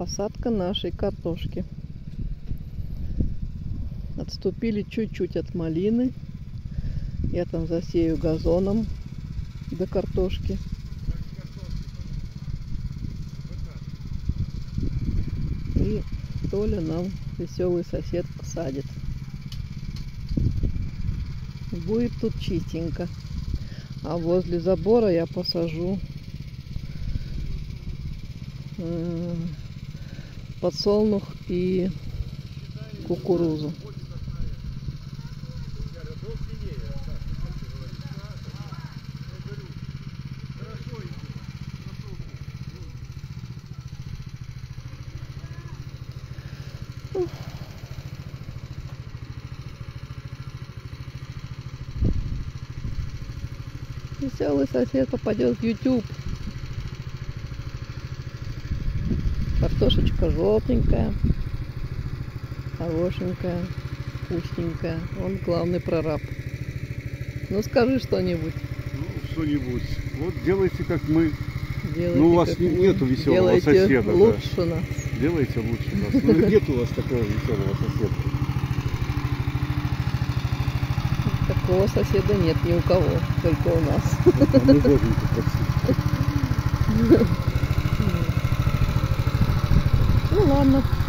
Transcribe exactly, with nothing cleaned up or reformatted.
Посадка нашей картошки. Отступили чуть-чуть от малины. Я там засею газоном до картошки. И Толя нам, веселый сосед, посадит. Будет тут чистенько. А возле забора я посажу э, подсолнух и кукурузу. Веселый сосед попадет в YouTube. Картошечка желтенькая, хорошенькая, вкусненькая. Он главный прораб. Ну скажи что-нибудь. Ну, что-нибудь. Вот делайте как мы. Делайте, ну у вас не, нету веселого делайте соседа. Лучше Да. нас. Делайте лучше нас. Ну нет у вас такого веселого соседа. Такого соседа нет ни у кого, только у нас. А мы боженька почти. Ну ладно.